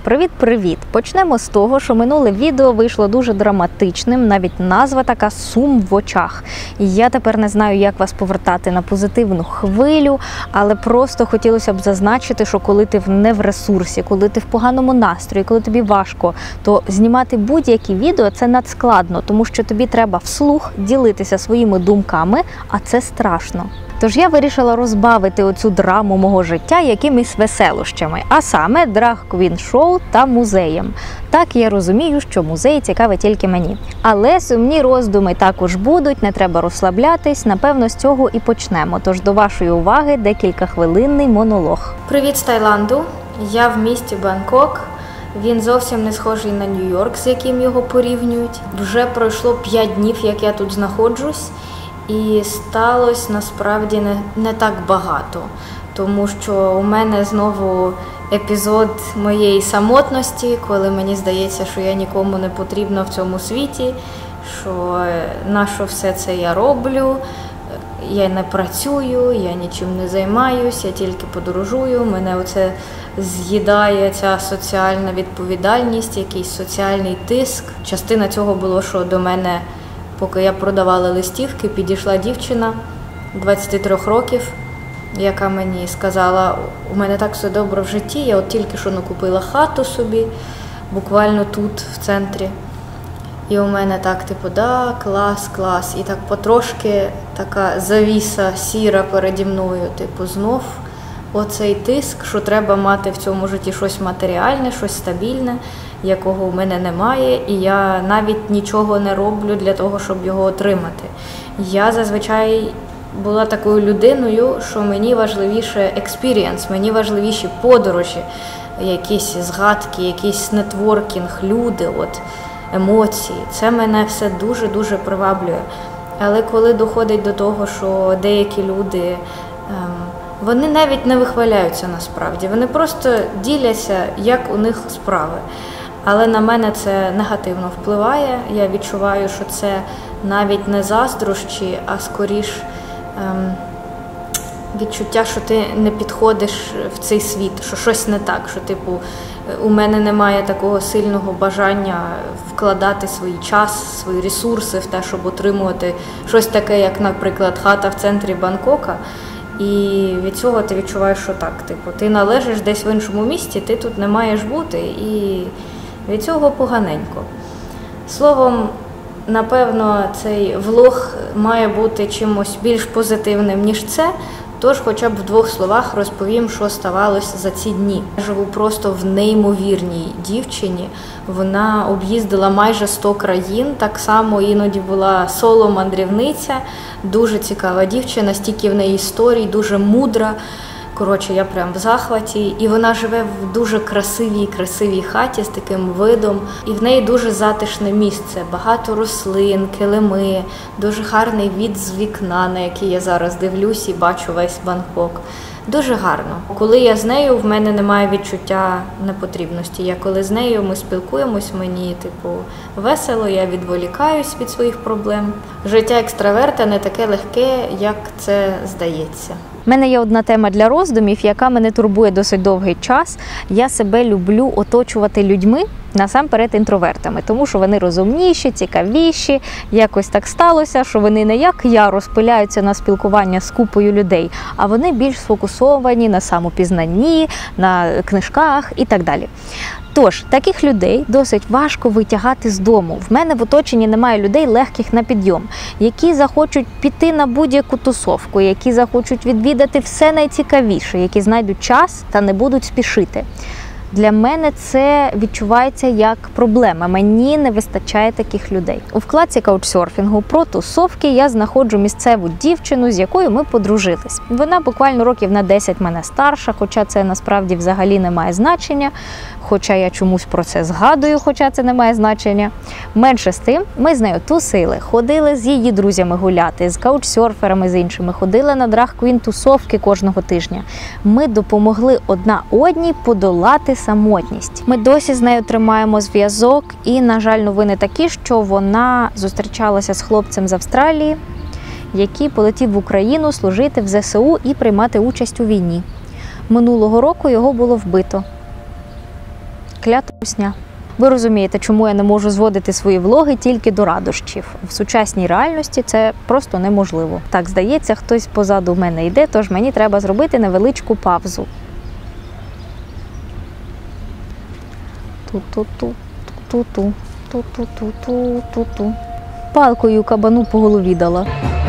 Привіт-привіт! Почнемо з того, що минуле відео вийшло дуже драматичним, навіть назва така «Сум в очах». І я тепер не знаю, як вас повертати на позитивну хвилю, але просто хотілося б зазначити, що коли ти не в ресурсі, коли ти в поганому настрої, коли тобі важко, то знімати будь-які відео – це надскладно, тому що тобі треба вслух ділитися своїми думками, а це страшно. Тож я вирішила розбавити оцю драму мого життя якимись веселощами, а саме драг-квін-шоу та музеєм. Так, я розумію, що музей цікавий тільки мені. Але сумні роздуми також будуть, не треба розслаблятись, напевно, з цього і почнемо. Тож до вашої уваги декількахвилинний монолог. Привіт з Таїланду, я в місті Бангкок. Він зовсім не схожий на Нью-Йорк, з яким його порівнюють. Вже пройшло 5 днів, як я тут знаходжусь. І сталося насправді не так багато, тому що у мене знову епізод моєї самотності, коли мені здається, що я нікому не потрібна в цьому світі, що нащо все це я роблю, я не працюю, я нічим не займаюся, я тільки подорожую, мене оце з'їдає ця соціальна відповідальність, якийсь соціальний тиск. Частина цього було, що до мене, поки я продавала листівки, підійшла дівчина 23 років, яка мені сказала, у мене так все добре в житті, я от тільки що накупила хату собі, буквально тут, в центрі. І у мене так, типу, да, клас. І так потрошки така завіса сіра переді мною, типу, знов оцей тиск, що треба мати в цьому житті щось матеріальне, щось стабільне, якого в мене немає, і я навіть нічого не роблю для того, щоб його отримати. Я зазвичай була такою людиною, що мені важливіше експірієнс, мені важливіші подорожі, якісь згадки, якийсь нетворкінг, люди, емоції. Це мене все дуже-дуже приваблює. Але коли доходить до того, що деякі люди, вони навіть не вихваляються насправді, вони просто діляться, як у них справи. Але на мене це негативно впливає. Я відчуваю, що це навіть не заздрощі, а скоріш відчуття, що ти не підходиш в цей світ, що щось не так, що типу у мене немає такого сильного бажання вкладати свій час, свої ресурси в те, щоб отримувати щось таке, як, наприклад, хата в центрі Бангкока. І від цього ти відчуваєш, що так, типу, ти належиш десь в іншому місті, ти тут не маєш бути, і від цього поганенько. Словом, напевно, цей влог має бути чимось більш позитивним, ніж це, тож хоча б в 2 словах розповім, що ставалося за ці дні. Я живу просто в неймовірній дівчині. Вона об'їздила майже 100 країн, так само іноді була соло-мандрівниця, дуже цікава дівчина, стільки в неї історій, дуже мудра. Коротше, я прям в захваті. І вона живе в дуже красивій хаті з таким видом. І в неї дуже затишне місце. Багато рослин, килими, дуже гарний від з вікна, на який я зараз дивлюсь і бачу весь Бангкок. Дуже гарно. Коли я з нею, в мене немає відчуття непотрібності. Я коли з нею, ми спілкуємось, мені, типу, весело, я відволікаюсь від своїх проблем. Життя екстраверта не таке легке, як це здається. У мене є одна тема для роздумів, яка мене турбує досить довгий час. Я себе люблю оточувати людьми, насамперед інтровертами, тому що вони розумніші, цікавіші. Якось так сталося, що вони не як я розпиляються на спілкування з купою людей, а вони більш сфокусовані на самопізнанні, на книжках і так далі. Тож, таких людей досить важко витягати з дому. В мене в оточенні немає людей легких на підйом, які захочуть піти на будь-яку тусовку, які захочуть відвідати все найцікавіше, які знайдуть час та не будуть спішити. Для мене це відчувається як проблема. Мені не вистачає таких людей. У вкладці каучсерфінгу про тусовки я знаходжу місцеву дівчину, з якою ми подружились. Вона буквально років на 10 мене старша, хоча це насправді взагалі не має значення. Хоча я чомусь про це згадую, хоча це не має значення. Менше з тим, ми з нею тусили, ходили з її друзями гуляти, з каучсерферами, з іншими, ходили на драг-квін-тусовки кожного тижня. Ми допомогли одна одній подолати самотність. Ми досі з нею тримаємо зв'язок і, на жаль, новини такі, що вона зустрічалася з хлопцем з Австралії, який полетів в Україну служити в ЗСУ і приймати участь у війні. Минулого року його було вбито. Клята русня. Ви розумієте, чому я не можу зводити свої влоги тільки до радощів. В сучасній реальності це просто неможливо. Так, здається, хтось позаду мене йде, тож мені треба зробити невеличку паузу. Ту-ту-ту, ту-ту, ту-ту-ту, ту-ту. Палкою кабану по голові дала.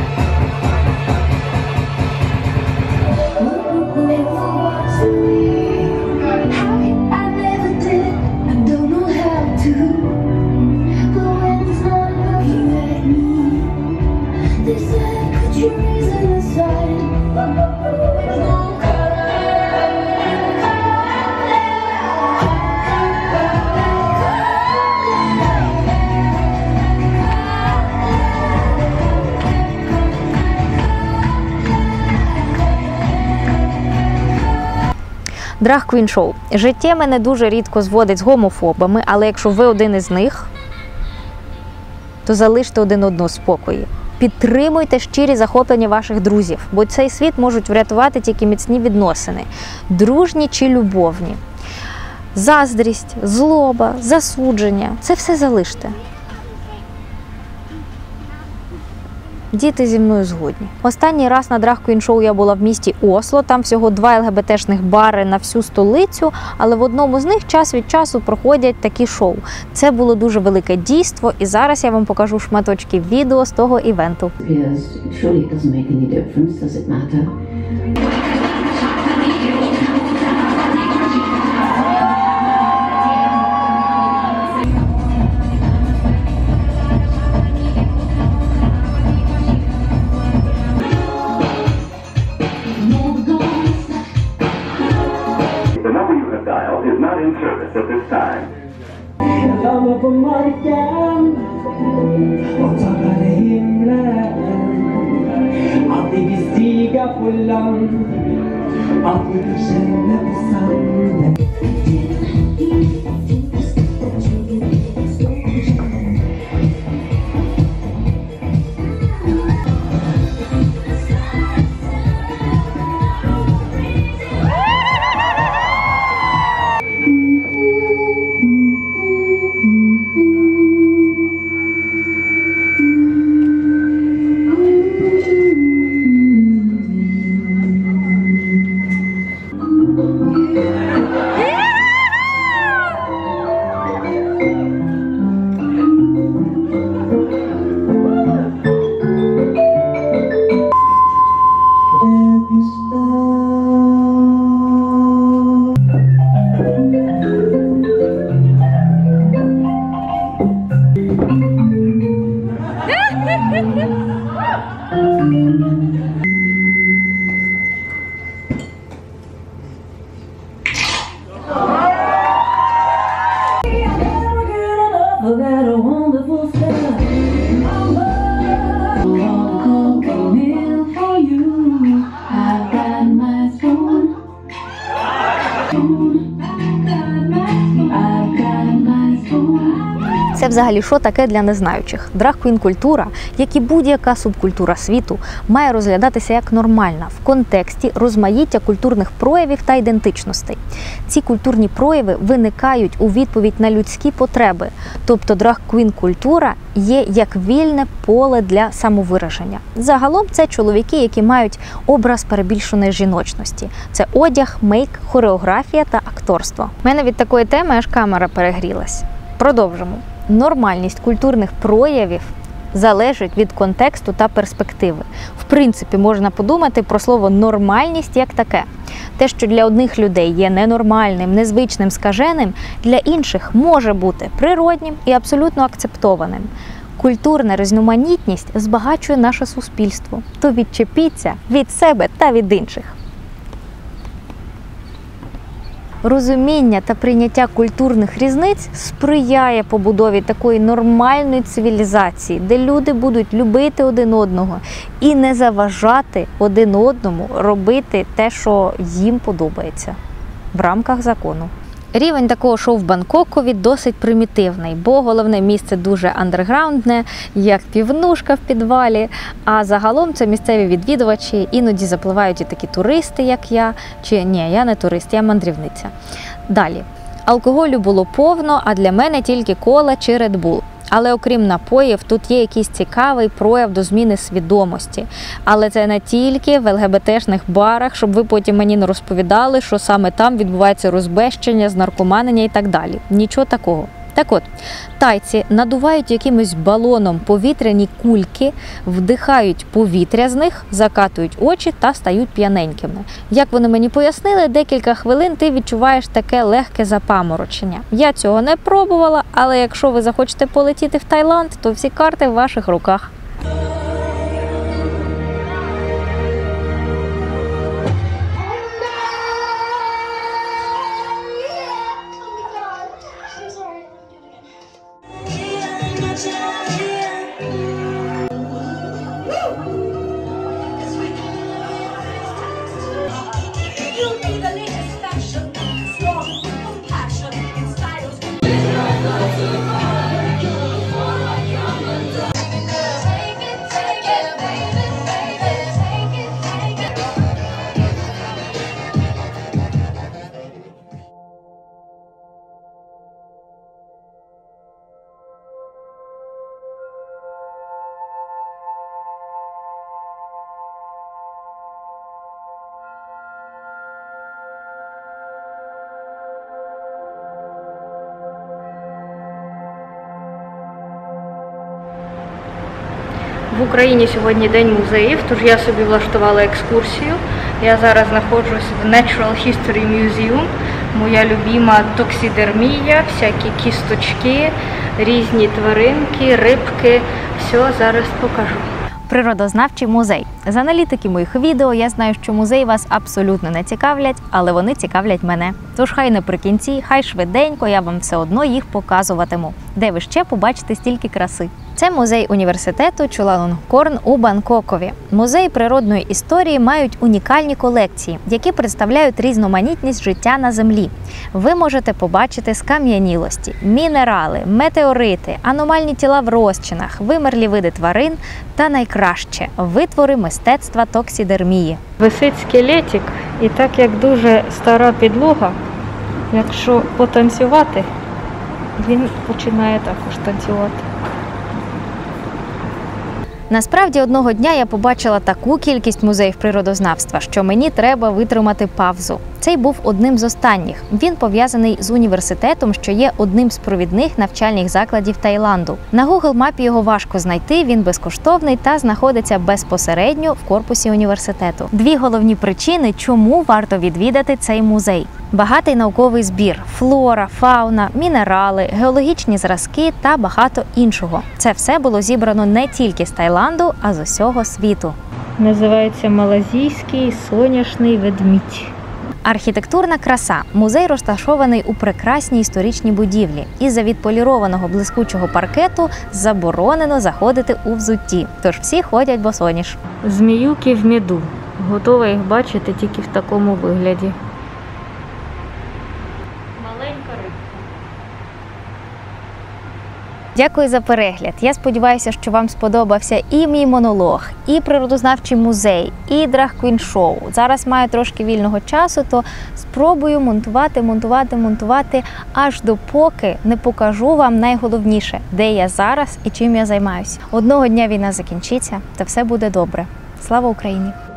Драг-квін-шоу. Життя мене дуже рідко зводить з гомофобами, але якщо ви один із них, то залиште один одного в спокої. Підтримуйте щирі захоплення ваших друзів, бо цей світ можуть врятувати тільки міцні відносини, дружні чи любовні. Заздрість, злоба, засудження – це все залиште. Діти зі мною згодні. Останній раз на драг-квін-шоу я була в місті Осло, там всього 2 ЛГБТшних бари на всю столицю, але в одному з них час від часу проходять такі шоу. Це було дуже велике дійство, і зараз я вам покажу шматочки відео з того івенту. Is not in service at this time. Це взагалі що таке для незнаючих? Драг-квін-культура, як і будь-яка субкультура світу, має розглядатися як нормальна в контексті розмаїття культурних проявів та ідентичностей. Ці культурні прояви виникають у відповідь на людські потреби, тобто драг-квін-культура є як вільне поле для самовираження. Загалом це чоловіки, які мають образ перебільшеної жіночності. Це одяг, мейк, хореографія та акторство. У мене від такої теми аж камера перегрілась. Продовжимо. Нормальність культурних проявів залежить від контексту та перспективи. В принципі, можна подумати про слово «нормальність» як таке. Те, що для одних людей є ненормальним, незвичним, скаженим, для інших може бути природнім і абсолютно акцептованим. Культурна різноманітність збагачує наше суспільство. То відчепіться від себе та від інших. Розуміння та прийняття культурних різниць сприяє побудові такої нормальної цивілізації, де люди будуть любити один одного і не заважати один одному робити те, що їм подобається в рамках закону. Рівень такого шоу в Бангкокові досить примітивний, бо головне місце дуже андерграундне, як півнушка в підвалі, а загалом це місцеві відвідувачі, іноді запливають і такі туристи, як я, чи ні, я не турист, я мандрівниця. Далі. Алкоголю було повно, а для мене тільки кола чи Red Bull. Але окрім напоїв, тут є якийсь цікавий прояв до зміни свідомості. Але це не тільки в ЛГБТшних барах, щоб ви потім мені не розповідали, що саме там відбувається розбещення, знаркоманення і так далі. Нічого такого. Так от, тайці надувають якимось балоном повітряні кульки, вдихають повітря з них, закатують очі та стають п'яненькими. Як вони мені пояснили, декілька хвилин ти відчуваєш таке легке запаморочення. Я цього не пробувала, але якщо ви захочете полетіти в Таїланд, то всі карти в ваших руках. В Україні сьогодні День музеїв, тож я собі влаштувала екскурсію. Я зараз знаходжусь в Natural History Museum. Моя любима токсидермія, всякі кісточки, різні тваринки, рибки. Все, зараз покажу. Природознавчий музей. З аналітики моїх відео я знаю, що музеї вас абсолютно не цікавлять, але вони цікавлять мене. Тож хай наприкінці, хай швиденько, я вам все одно їх показуватиму. Де ви ще побачите стільки краси. Це музей університету Чулалонгкорн у Бангкокові. Музеї природної історії мають унікальні колекції, які представляють різноманітність життя на Землі. Ви можете побачити скам'янілості, мінерали, метеорити, аномальні тіла в розчинах, вимерлі види тварин та найкраще – витвори мистецтва токсидермії. Висить скелетик, і так як дуже стара підлога, якщо потанцювати, він починає також танцювати. Насправді, одного дня я побачила таку кількість музеїв природознавства, що мені треба витримати паузу. Цей був одним з останніх. Він пов'язаний з університетом, що є одним з провідних навчальних закладів Таїланду. На Google мапі його важко знайти, він безкоштовний та знаходиться безпосередньо в корпусі університету. Дві головні причини, чому варто відвідати цей музей. Багатий науковий збір, флора, фауна, мінерали, геологічні зразки та багато іншого. Це все було зібрано не тільки з Таїланду, а з усього світу. Називається Малайзійський соняшний ведмідь. Архітектурна краса. Музей розташований у прекрасній історичній будівлі. Із-за відполірованого блискучого паркету заборонено заходити у взутті, тож всі ходять босоніж. Зміюки в міду. Готова їх бачити тільки в такому вигляді. Маленька рибка. Дякую за перегляд. Я сподіваюся, що вам сподобався і мій монолог, і природознавчий музей, і драг-квін-шоу. Зараз маю трошки вільного часу, то спробую монтувати, аж допоки не покажу вам найголовніше, де я зараз і чим я займаюся. Одного дня війна закінчиться, та все буде добре. Слава Україні!